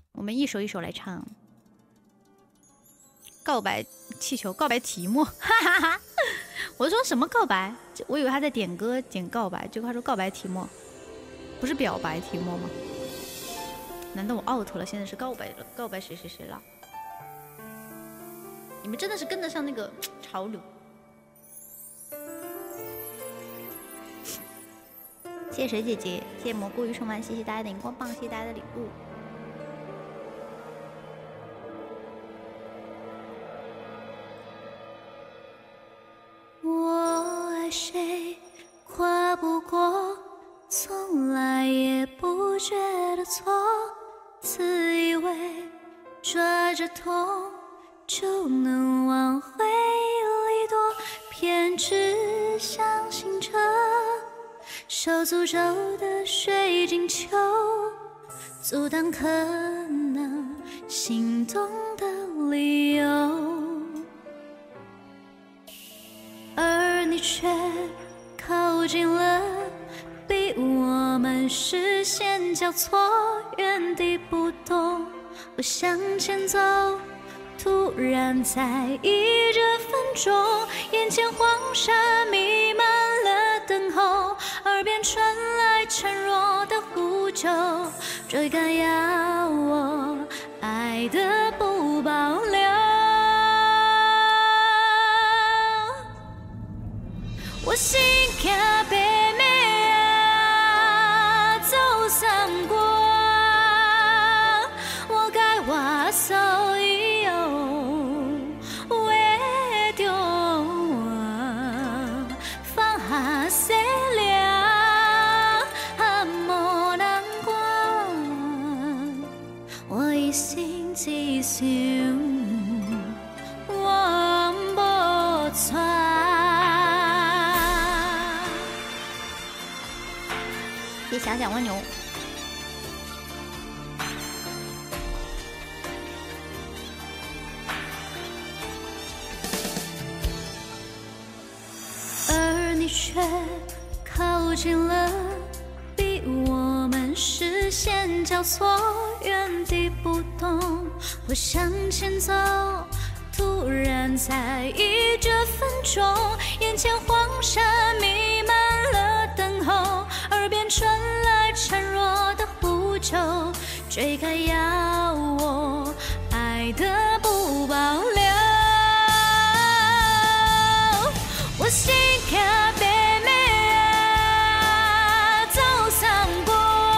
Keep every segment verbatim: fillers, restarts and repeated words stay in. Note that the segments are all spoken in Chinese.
我们一首一首来唱。告白气球，告白题目，哈哈哈！我说什么告白？我以为他在点歌点告白，结果他说告白题目，不是表白题目吗？难道我 out 了？现在是告白了，告白谁谁谁了？你们真的是跟得上那个潮流。谢谢水姐姐，谢谢蘑菇鱼充满，谢谢大家的荧光棒，谢谢大家的礼物。 我爱谁跨不过，从来也不觉得错，自以为抓着痛就能往回里躲，偏只相信着受诅咒的水晶球，阻挡可能心动的理由。而你却靠近了，逼我们视线交错，原地不动。我向前走，突然在意这分钟，眼前黄沙弥漫了等候，耳边传来孱弱的呼救，追赶要我爱的不保留。我心卡背面啊，走散过，我该话手以后为着我放下谁了，还无人管，我一心只想我无错。 谢谢想想蜗牛。 而你却靠近了，逼我们视线交错，原地不动。我向前走，突然在意这分钟，眼前黄沙弥漫了等候，耳边传来孱弱的呼救，追赶要我爱的不保留。我心卡背面啊，走散过，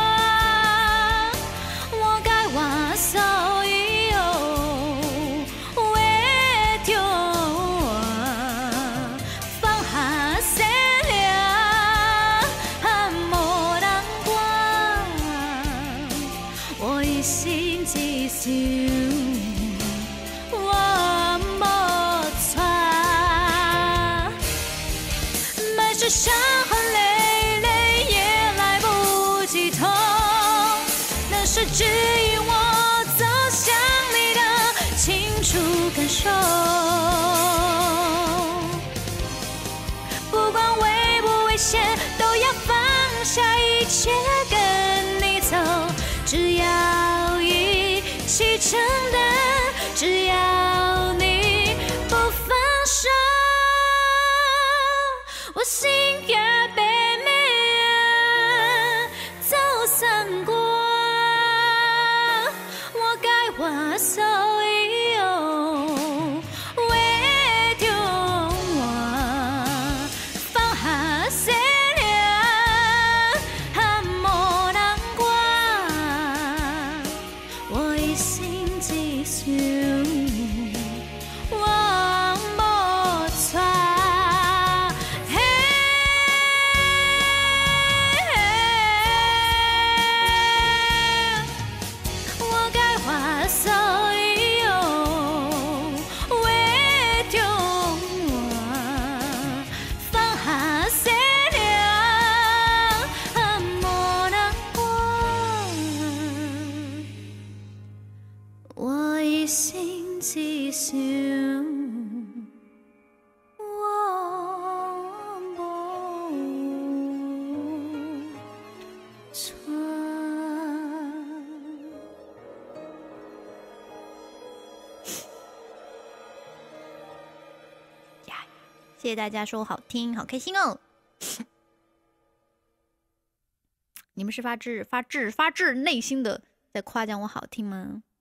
我该话手以后为着我放下谁了，还无人管，我一心只想我无错。满是伤痕累累也来不及痛，那是指引我走向你的清楚感受。不管危不危险，都要放下一切跟你走，只要一起承担，只要你不放手。我心卡背面啊，走散过，我该话手以后为着我放下谁了，还无人管，我一心只想我无错。我该话手以后为着我放下谁了，还无人管，我一心只想我无错。 谢谢大家说我好听，好开心哦！你们是发自发自发自内心的在夸奖我好听吗？